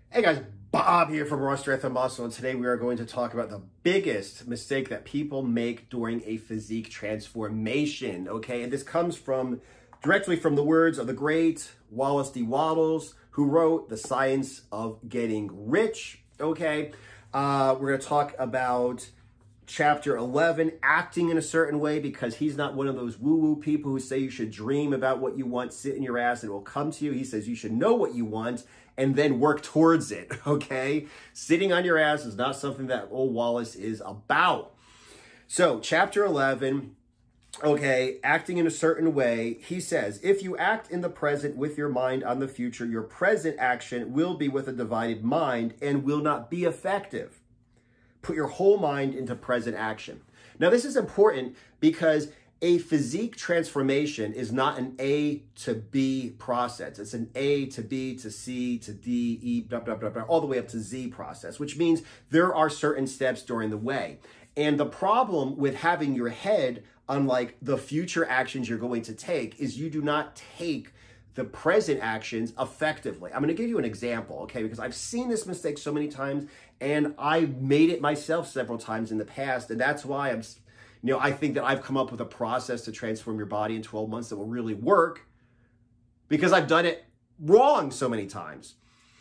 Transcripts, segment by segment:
Hey guys, Bob here from Raw Strength and Muscle, and today we are going to talk about the biggest mistake that people make during a physique transformation, okay? And this comes directly from the words of the great Wallace D. Wattles, who wrote The Science of Getting Rich, okay? We're going to talk about Chapter 11, acting in a certain way, because he's not one of those woo-woo people who say you should dream about what you want, sit in your ass, and it will come to you. He says you should know what you want and then work towards it, okay? Sitting on your ass is not something that old Wallace is about. So, Chapter 11, okay, acting in a certain way, he says, if you act in the present with your mind on the future, your present action will be with a divided mind and will not be effective. Put your whole mind into present action. Now, this is important because a physique transformation is not an A to B process. It's an A to B to C to D, E, blah, blah, blah, blah, all the way up to Z process, which means there are certain steps during the way. And the problem with having your head on like the future actions you're going to take is you do not take the present actions effectively. I'm going to give you an example, okay? Because I've seen this mistake so many times and I've made it myself several times in the past. And that's why I think that I've come up with a process to transform your body in 12 months that will really work because I've done it wrong so many times.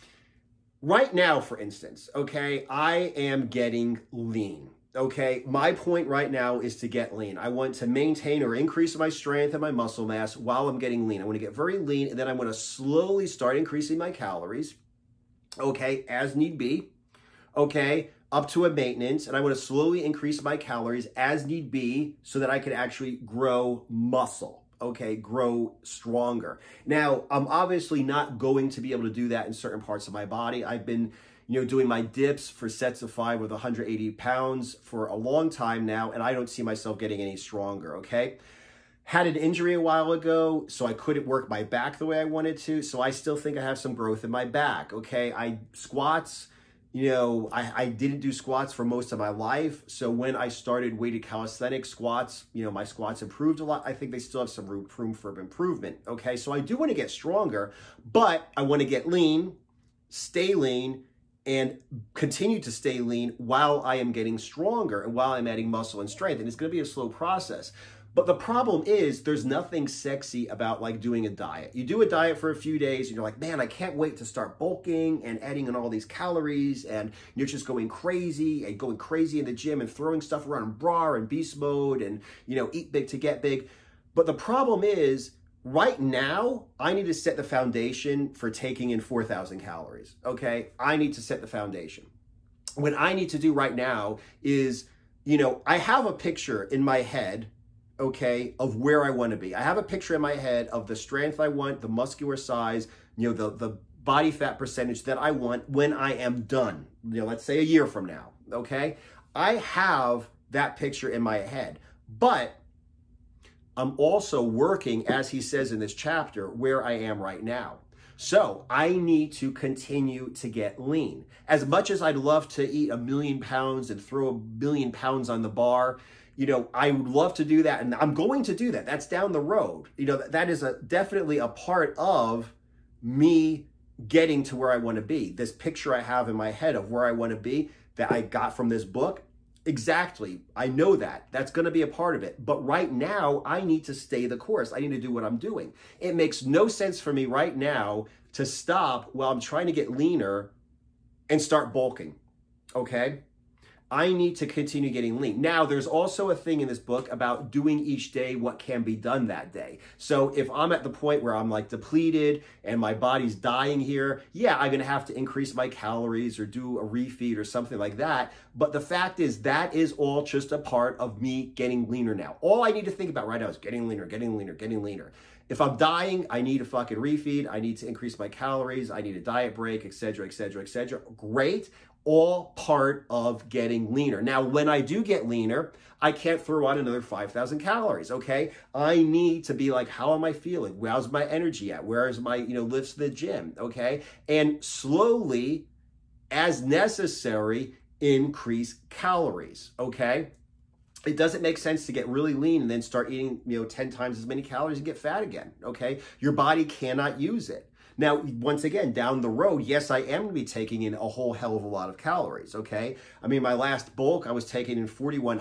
Right now, for instance, okay, I am getting lean. Okay, my point right now is to get lean. I want to maintain or increase my strength and my muscle mass while I'm getting lean. I want to get very lean, and then I want to slowly start increasing my calories, okay, as need be, okay, up to a maintenance, and I want to slowly increase my calories as need be so that I can actually grow muscle, okay, grow stronger. Now, I'm obviously not going to be able to do that in certain parts of my body. I've been doing my dips for sets of 5 with 180 pounds for a long time now, and I don't see myself getting any stronger, okay? Had an injury a while ago, so I couldn't work my back the way I wanted to, so I still think I have some growth in my back, okay? Squats, I didn't do squats for most of my life, so when I started weighted calisthenics squats, my squats improved a lot. I think they still have some room for improvement, okay? So I do want to get stronger, but I want to get lean, stay lean, and continue to stay lean while I am getting stronger and while I'm adding muscle and strength. And it's going to be a slow process. But the problem is there's nothing sexy about like doing a diet. You do a diet for a few days and you're like, man, I can't wait to start bulking and adding in all these calories, and you're just going crazy in the gym and throwing stuff around bra and beast mode and, eat big to get big. But the problem is, right now, I need to set the foundation for taking in 4,000 calories, okay? I need to set the foundation. What I need to do right now is, I have a picture in my head, okay, of where I want to be. I have a picture in my head of the strength I want, the muscular size, the body fat percentage that I want when I am done, let's say a year from now, okay? I have that picture in my head, but I'm also working, as he says in this chapter, where I am right now. So I need to continue to get lean. As much as I'd love to eat 1,000,000 pounds and throw 1,000,000 pounds on the bar, I would love to do that. And I'm going to do that. That's down the road. That is definitely a part of me getting to where I want to be. This picture I have in my head of where I want to be that I got from this book. Exactly. I know that. That's going to be a part of it. But right now, I need to stay the course. I need to do what I'm doing. It makes no sense for me right now to stop while I'm trying to get leaner and start bulking. Okay? I need to continue getting lean. Now, there's also a thing in this book about doing each day what can be done that day. So if I'm at the point where I'm like depleted and my body's dying here, yeah, I'm going to have to increase my calories or do a refeed or something like that. But the fact is that is all just a part of me getting leaner now. All I need to think about right now is getting leaner, getting leaner, getting leaner. If I'm dying, I need a fucking refeed. I need to increase my calories. I need a diet break, etc., etc., etc. Great. All part of getting leaner. Now, when I do get leaner, I can't throw on another 5,000 calories, okay? I need to be like, how am I feeling? How's my energy at? Where is my, lifts to the gym, okay? And slowly, as necessary, increase calories, okay? It doesn't make sense to get really lean and then start eating, 10 times as many calories and get fat again, okay? Your body cannot use it. Now, once again, down the road, yes, I am going to be taking in a whole hell of a lot of calories, okay? I mean, my last bulk, I was taking in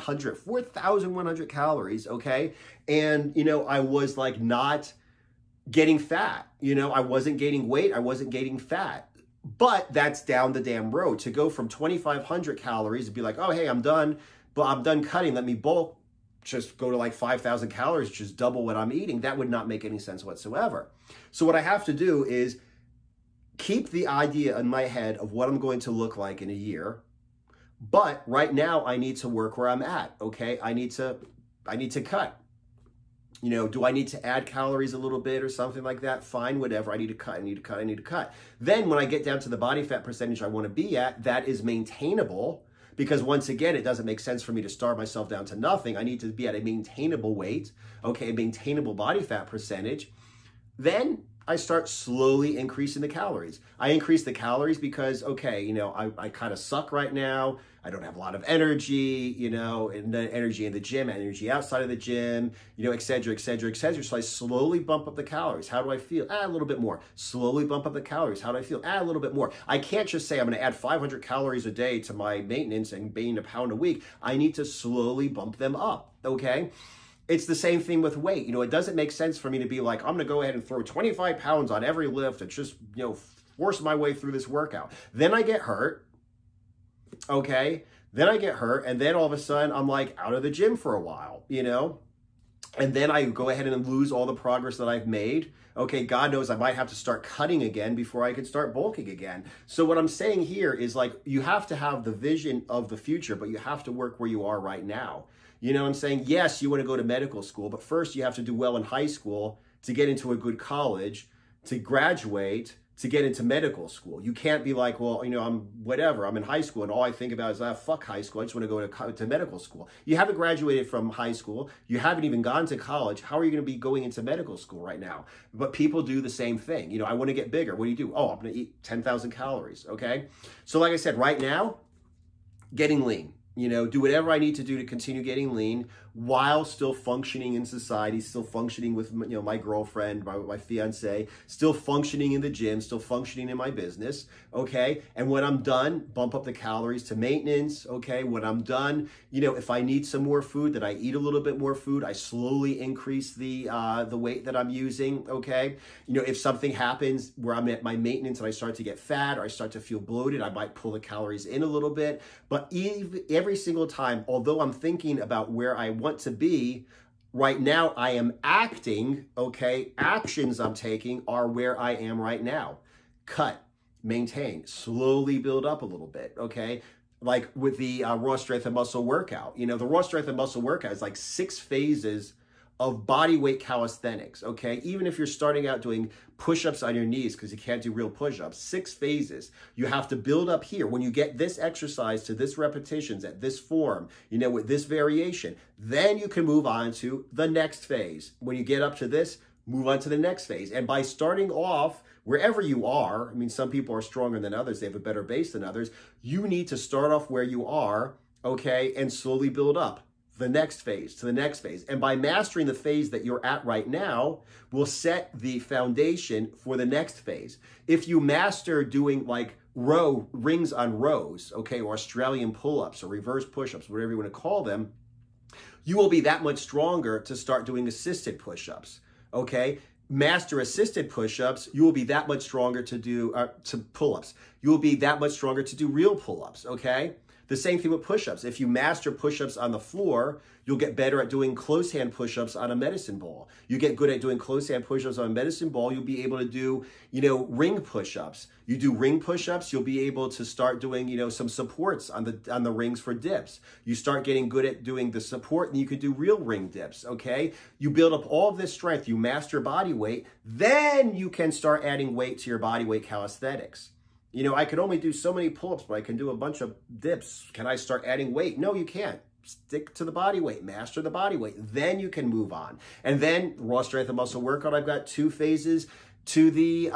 4,100 calories, okay? And, you know, I was like not getting fat, you know, I wasn't gaining weight, I wasn't gaining fat. But that's down the damn road. To go from 2,500 calories and be like, oh, hey, I'm done, but I'm done cutting, let me bulk, just go to like 5,000 calories, just double what I'm eating, that would not make any sense whatsoever. So what I have to do is keep the idea in my head of what I'm going to look like in a year. But right now I need to work where I'm at, okay? I need to cut. You know, do I need to add calories a little bit or something like that? Fine, whatever. I need to cut. Then when I get down to the body fat percentage I want to be at, that is maintainable, because once again, it doesn't make sense for me to starve myself down to nothing. I need to be at a maintainable weight, okay, a maintainable body fat percentage. Then I start slowly increasing the calories. I increase the calories because, okay, you know, I kind of suck right now. I don't have a lot of energy, you know, and the energy in the gym, energy outside of the gym, you know, et cetera, et cetera, et cetera. So I slowly bump up the calories. How do I feel? A little bit more. Slowly bump up the calories. How do I feel? A little bit more. I can't just say I'm going to add 500 calories a day to my maintenance and gain a pound a week. I need to slowly bump them up, okay? It's the same thing with weight. You know, it doesn't make sense for me to be like, I'm going to go ahead and throw 25 pounds on every lift and just, you know, force my way through this workout. Then I get hurt. Okay. Then I get hurt. And then all of a sudden I'm like out of the gym for a while, you know, and then I go ahead and lose all the progress that I've made. Okay. God knows I might have to start cutting again before I can start bulking again. So what I'm saying here is like, you have to have the vision of the future, but you have to work where you are right now. You know what I'm saying? Yes, you want to go to medical school, but first you have to do well in high school to get into a good college, to graduate, to get into medical school. You can't be like, well, you know, I'm in high school and all I think about is, fuck high school. I just want to go to medical school. You haven't graduated from high school. You haven't even gone to college. How are you going to be going into medical school right now? But people do the same thing. You know, I want to get bigger. What do? Oh, I'm going to eat 10,000 calories. Okay. So like I said, right now, getting lean. You know, do whatever I need to do to continue getting lean while still functioning in society, still functioning with, you know, my girlfriend, my fiance, still functioning in the gym, still functioning in my business, okay? And when I'm done, bump up the calories to maintenance, okay? When I'm done, you know, if I need some more food, then I eat a little bit more food. I slowly increase the weight that I'm using, okay? You know, if something happens where I'm at my maintenance and I start to get fat or I start to feel bloated, I might pull the calories in a little bit. But every single time, although I'm thinking about where I want to be, right now I am acting, okay? Actions I'm taking are where I am right now. Cut, maintain, slowly build up a little bit, okay? Like with the Raw Strength and Muscle workout. You know, the Raw Strength and Muscle workout is like 6 phases of body weight calisthenics, okay? Even if you're starting out doing push-ups on your knees because you can't do real push-ups, 6 phases. You have to build up here. When you get this exercise to this repetitions at this form, you know, with this variation, then you can move on to the next phase. When you get up to this, move on to the next phase. And by starting off wherever you are, I mean, some people are stronger than others, they have a better base than others, you need to start off where you are, okay, and slowly build up. The next phase to the next phase. And by mastering the phase that you're at right now will set the foundation for the next phase. If you master doing like rings on rows, okay, or Australian pull-ups or reverse push-ups, whatever you want to call them, you will be that much stronger to start doing assisted push-ups, okay? Master assisted push-ups, you will be that much stronger to do to pull-ups. You will be that much stronger to do real pull-ups, okay? The same thing with push-ups. If you master push-ups on the floor, you'll get better at doing close hand push-ups on a medicine ball. You get good at doing close hand push-ups on a medicine ball, you'll be able to do, you know, ring push-ups. You do ring push-ups, you'll be able to start doing, you know, some supports on the rings for dips. You start getting good at doing the support and you could do real ring dips, okay? You build up all of this strength, you master body weight, then you can start adding weight to your body weight calisthenics. You know, I could only do so many pull-ups, but I can do a bunch of dips. Can I start adding weight? No, you can't. Stick to the body weight, master the body weight. Then you can move on. And then Raw Strength and Muscle workout, I've got 2 phases to the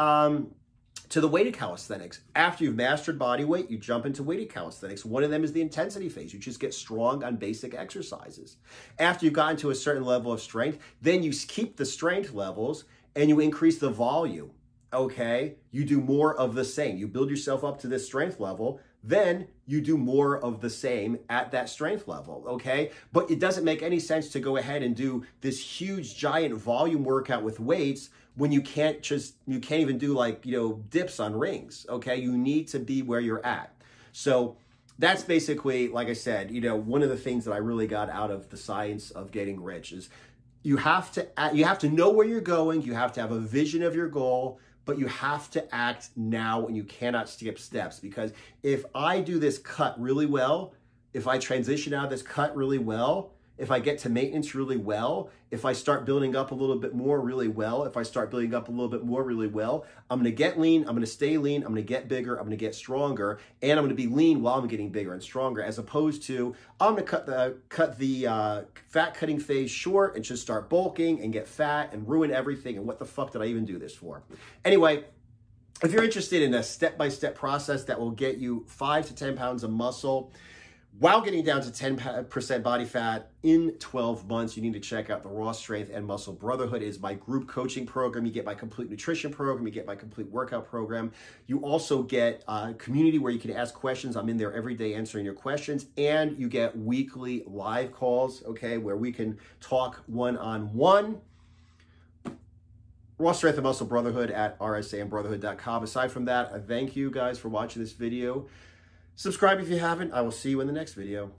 weighted calisthenics. After you've mastered body weight, you jump into weighted calisthenics. One of them is the intensity phase. You just get strong on basic exercises. After you've gotten to a certain level of strength, then you keep the strength levels and you increase the volume. okay, you do more of the same. You build yourself up to this strength level, then you do more of the same at that strength level, okay? But it doesn't make any sense to go ahead and do this huge giant volume workout with weights when you can't even do like, dips on rings, okay? You need to be where you're at. So that's basically, like I said, one of the things that I really got out of the science of getting rich is you have to know where you're going, you have to have a vision of your goal, but you have to act now and you cannot skip steps. Because if I do this cut really well, if I transition out of this cut really well, if I get to maintenance really well, if I start building up a little bit more really well, if I start building up a little bit more really well, I'm going to get lean, I'm going to stay lean, I'm going to get bigger, I'm going to get stronger, and I'm going to be lean while I'm getting bigger and stronger, as opposed to I'm going to cut the fat cutting phase short and just start bulking and get fat and ruin everything. And what the fuck did I even do this for? Anyway, if you're interested in a step-by-step process that will get you 5 to 10 pounds of muscle while getting down to 10% body fat in 12 months, you need to check out the Raw Strength and Muscle Brotherhood. It is my group coaching program. You get my complete nutrition program. You get my complete workout program. You also get a community where you can ask questions. I'm in there every day answering your questions. And you get weekly live calls, okay, where we can talk one-on-one. Raw Strength and Muscle Brotherhood at rsandbrotherhood.com. Aside from that, I thank you guys for watching this video. Subscribe if you haven't. I will see you in the next video.